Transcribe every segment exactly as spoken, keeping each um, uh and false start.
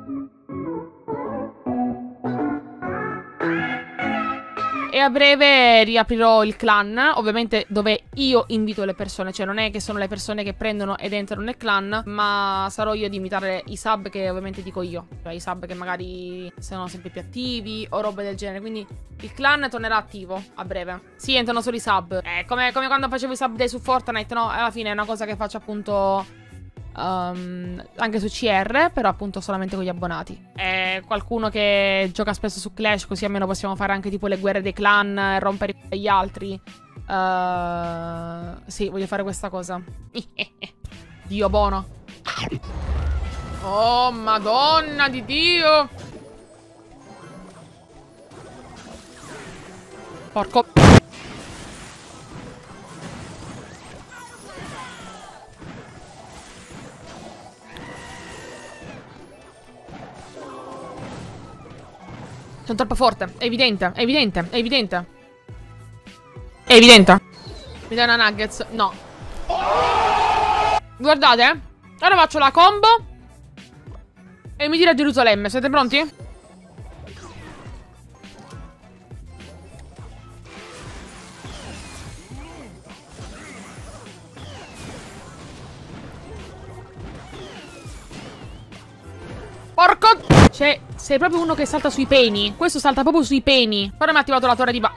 E a breve riaprirò il clan, ovviamente dove io invito le persone, cioè non è che sono le persone che prendono ed entrano nel clan, ma sarò io ad imitare i sub che ovviamente dico io, cioè i sub che magari sono sempre più attivi o robe del genere, quindi il clan tornerà attivo a breve. Sì, entrano solo i sub, è come, come quando facevo i sub day su Fortnite, no? Alla fine è una cosa che faccio appunto... Um, anche su C R, però appunto solamente con gli abbonati. È qualcuno che gioca spesso su Clash, così almeno possiamo fare anche tipo le guerre dei clan e rompere gli altri. uh, Sì, voglio fare questa cosa. Dio buono. Oh madonna di Dio. Porco. Sono troppo forte, è evidente, è evidente, è evidente. È evidente. Mi dai una nuggets? No. Guardate, ora faccio la combo e mi tiro a Gerusalemme, siete pronti? Porco. Cioè, sei proprio uno che salta sui peni. Questo salta proprio sui peni. Però mi ha attivato la torre di ba...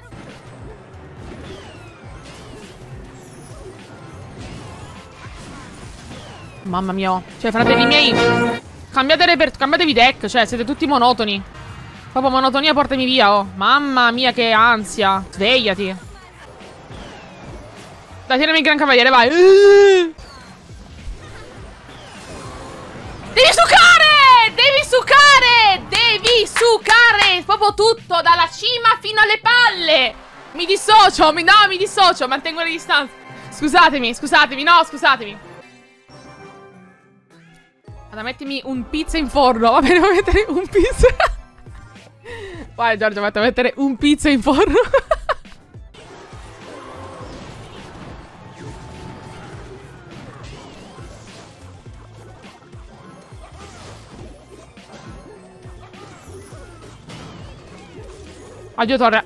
Mamma mia. Cioè, fratelli miei, cambiate reper... cambiatevi deck. Cioè, siete tutti monotoni. Proprio monotonia, portami via, oh. Mamma mia, che ansia. Svegliati. Dai, tirami il gran cavaliere, vai. Devi succare! Devi succare! Devi succare! Proprio tutto, dalla cima fino alle palle! Mi dissocio, mi, no, mi dissocio, mantengo le distanze. Scusatemi, scusatemi, no, scusatemi. Guarda, mettimi un pizza in forno. Va bene, devo mettere un pizza. Vai, Giorgio, vado a mettere un pizza in forno. Addio torre.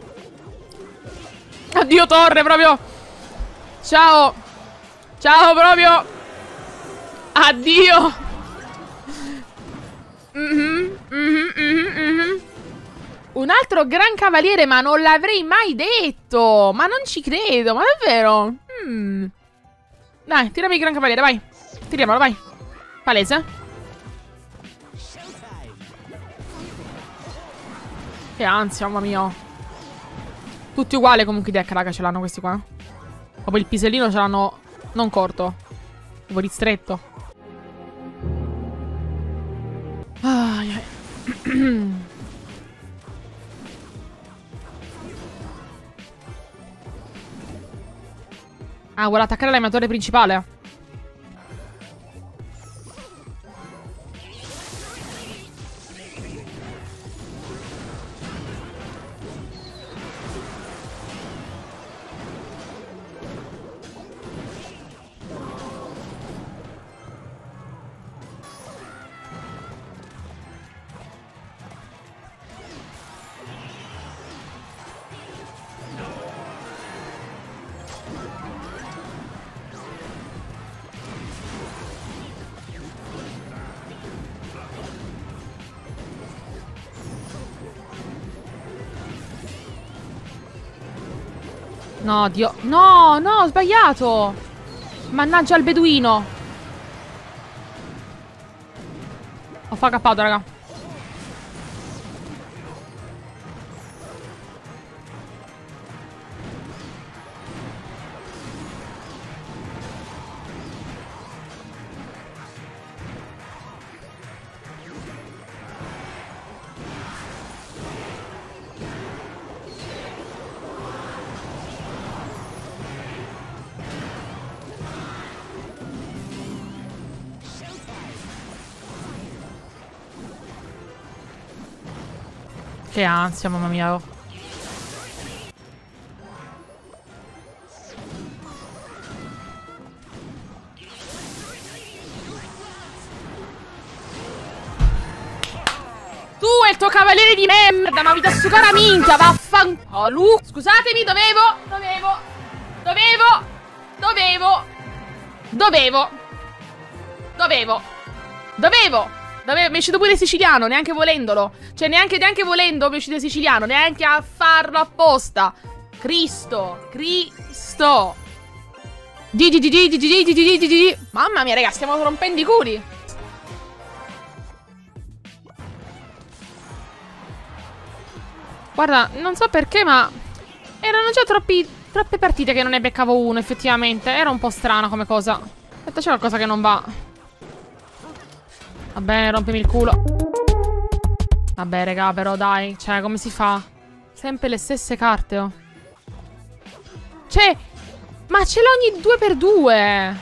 Addio torre proprio. Ciao. Ciao proprio. Addio. mm-hmm, mm-hmm, mm-hmm, mm-hmm. Un altro gran cavaliere, ma non l'avrei mai detto. Ma non ci credo, ma davvero. mm. Dai, tirami il gran cavaliere, vai. Tiriamolo, vai. Palese. Che ansia, mamma mia. Tutti uguali comunque i deck, raga, ce l'hanno questi qua. Proprio il pisellino ce l'hanno non corto, proprio ristretto. Ai, ai. Ah, vuole attaccare l'animatore principale. No, Dio. No, no, ho sbagliato. Mannaggia il beduino. Ho fa cappato, raga. Che ansia, mamma mia. scelto cavaliere di merda, ma vi da sucare a minchia, vaffanculo. Scusatemi, dovevo, dovevo, dovevo, dovevo, dovevo, dovevo, dovevo, dovevo, mi è uscito pure il siciliano, neanche volendolo. Cioè, neanche, neanche volendo mi è uscito il siciliano, neanche a farlo apposta. Cristo, Cristo. Gigi, Gigi, Gigi, Gigi, Gigi, Gigi. Mamma mia, raga, stiamo rompendo i culi. Guarda, non so perché, ma erano già troppi, troppe partite che non ne beccavo uno, effettivamente. Era un po' strana come cosa. Aspetta, c'è qualcosa che non va. Va bene, rompimi il culo. Vabbè, raga, però dai. Cioè, come si fa? Sempre le stesse carte, oh. Cioè, ma ce l'ho ogni due per due.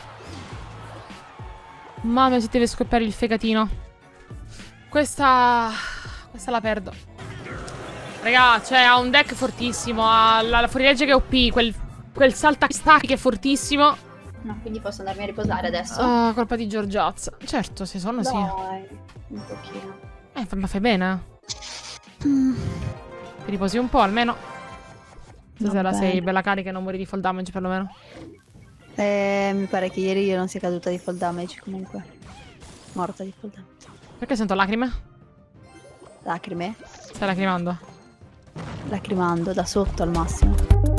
Mamma mia, si deve scoppiare il fegatino. Questa... Questa la perdo. Raga, cioè, ha un deck fortissimo. Ha la, la fuorilegge che è O P. Quel, quel saltastacchi che è fortissimo. No, quindi posso andarmi a riposare adesso? Ah, uh, colpa di Giorgiazza. Certo, se sonno sì. Dai, un pochino. Eh, ma fai bene. Mm. Ti riposi un po' almeno. Stasera sei bella carica e non muori di fall damage perlomeno. Eh, mi pare che ieri io non sia caduta di fall damage comunque. Morta di fall damage. Perché sento lacrime? Lacrime? Stai lacrimando? Lacrimando da sotto al massimo.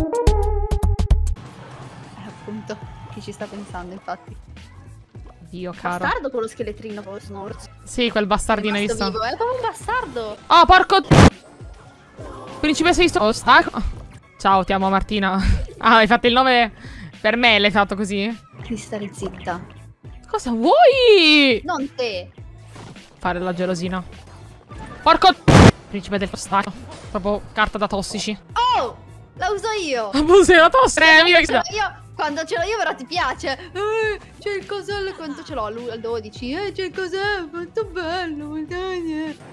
Eh, appunto, chi ci sta pensando infatti. Dio caro. Bastardo con lo scheletrino con lo snorzo. Sì, quel bastardino hai visto? Vivo, è come un bastardo. Oh, porco. Principessa di sto stacco. Ciao, ti amo Martina. Ah, hai fatto il nome per me, l'hai fatto così? Devi stare zitta. Cosa vuoi? Non te. Fare la gelosina. Porco. Principe del stacco. Proprio carta da tossici. Oh, la uso io. Abusi della tossica. Eh, Quando, io, quando ce l'ho io però ti piace. Eh, c'è il cosello. Quanto ce l'ho? Al dodici. Eh, c'è il cosello. Quanto bello. Montagna.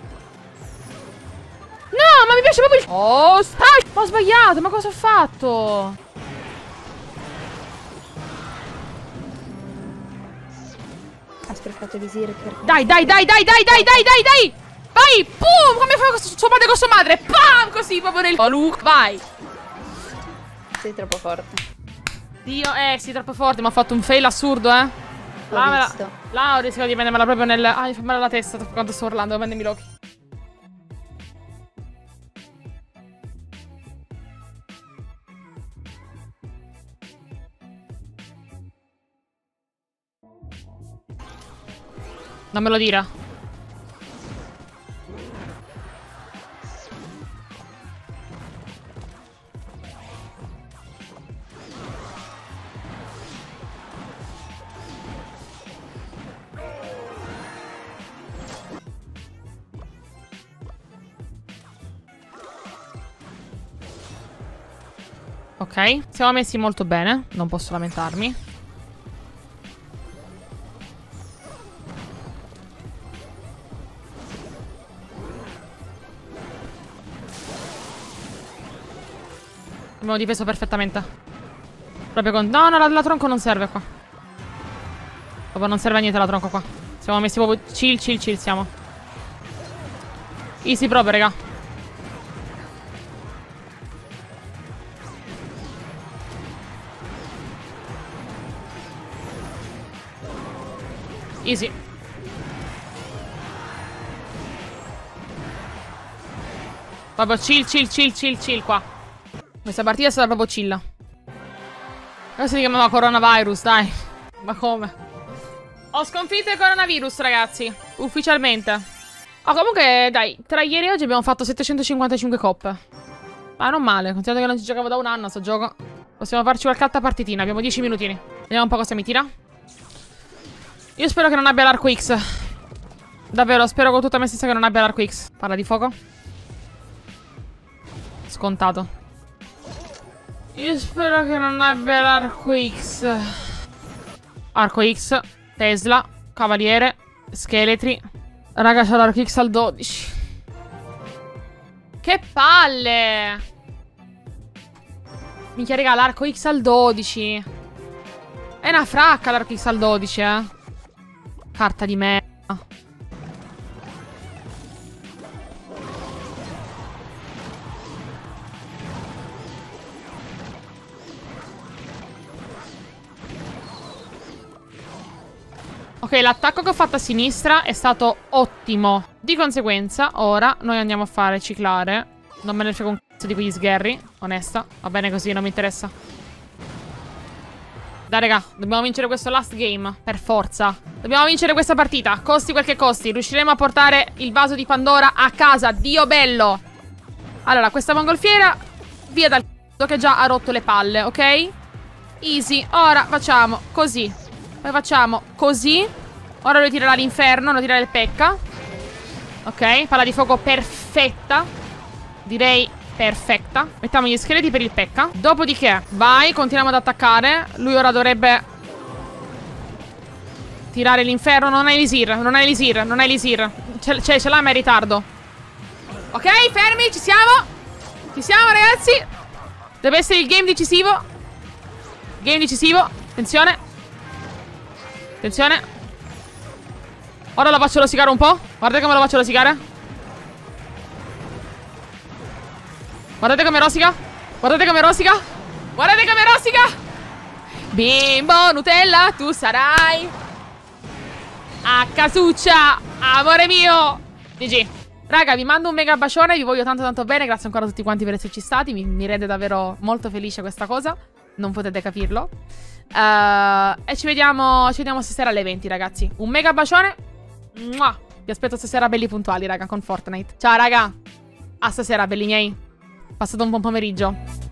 No, ma mi piace proprio il... Oh, stai! Ho sbagliato, ma cosa ho fatto? Ha sprecato il visire per... Dai, dai, dai, dai, dai, dai, dai, dai, dai! Vai, pum! Come fa sua madre con sua madre? Pam! Così, proprio nel... Oh, Luke, vai! Sei troppo forte. Dio, eh, sei troppo forte, mi ha fatto un fail assurdo, eh. L'ho là, visto. Là ho rischiato di prendermela proprio nel... Ah, mi fa male la testa quando sto urlando, prendemi l'occhio. Non me lo dire. Ok, siamo messi molto bene, non posso lamentarmi. Abbiamo difeso perfettamente. Proprio con... No, no, la, la tronco non serve qua. Proprio non serve a niente la tronco qua. Siamo messi proprio chill, chill, chill siamo. Easy proprio, raga. Easy. Proprio chill, chill, chill, chill, chill qua. Questa partita è stata proprio chill. Adesso si chiamava coronavirus, dai. Ma come? Ho sconfitto il coronavirus, ragazzi. Ufficialmente. Oh, comunque, dai, tra ieri e oggi abbiamo fatto settecentocinquantacinque coppe. Ma non male, considerando che non ci giocavo da un anno a sto gioco. Possiamo farci qualche altra partitina, abbiamo dieci minutini. Vediamo un po' cosa mi tira. Io spero che non abbia l'arco X. Davvero, spero con tutta me stessa che non abbia l'arco X. Parla di fuoco. Scontato. Io spero che non abbia l'arco X. Arco X, Tesla, Cavaliere, Scheletri. Raga, c'ho l'arco X al dodici. Che palle! Minchia, raga, l'arco X al dodici. È una fracca l'arco X al dodici, eh. Carta di merda. Ok, l'attacco che ho fatto a sinistra è stato ottimo. Di conseguenza, ora noi andiamo a fare ciclare. Non me ne frega un cazzo di quegli sgherri, onesta. Va bene così, non mi interessa. Dai, raga, dobbiamo vincere questo last game. Per forza. Dobbiamo vincere questa partita, costi quel che costi. Riusciremo a portare il vaso di Pandora a casa. Dio bello. Allora, questa mongolfiera via dal c***o che già ha rotto le palle, ok? Easy. Ora facciamo così. Poi facciamo così. Ora lo tirerà all'inferno, lo tirerà il P.E.K.K.A. Ok, palla di fuoco perfetta. Direi perfetta. Mettiamo gli scheletri per il P E K K A. Dopodiché, vai, continuiamo ad attaccare. Lui ora dovrebbe tirare l'inferno. Non hai l'Isir, non hai l'Isir, non hai l'Isir. Ce, ce, ce l'ha ma è in ritardo. Ok, fermi, ci siamo. Ci siamo, ragazzi. Deve essere il game decisivo. Game decisivo. Attenzione. Attenzione. Ora lo faccio rosicare un po'. Guardate come lo faccio rosicare. Guardate come rosica. Guardate come rosica. Guardate come rosica. Bimbo Nutella, tu sarai a casuccia, amore mio. G G. Raga, vi mando un mega bacione. Vi voglio tanto tanto bene. Grazie ancora a tutti quanti per esserci stati. Mi, mi rende davvero molto felice questa cosa. Non potete capirlo. uh, E ci vediamo Ci vediamo stasera alle venti, ragazzi. Un mega bacione. Mua. Vi aspetto stasera belli puntuali, raga, con Fortnite. Ciao, raga. A stasera, belli miei. Passate un buon pomeriggio.